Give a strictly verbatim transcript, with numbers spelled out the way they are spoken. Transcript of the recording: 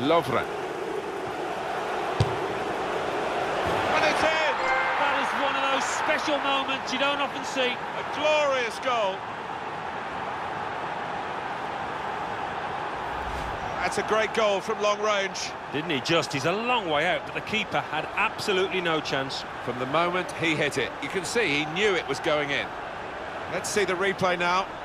Lovren. And it's in! That is one of those special moments you don't often see. A glorious goal. That's a great goal from long range. Didn't he just? He's a long way out, but the keeper had absolutely no chance. From the moment he hit it, you can see he knew it was going in. Let's see the replay now.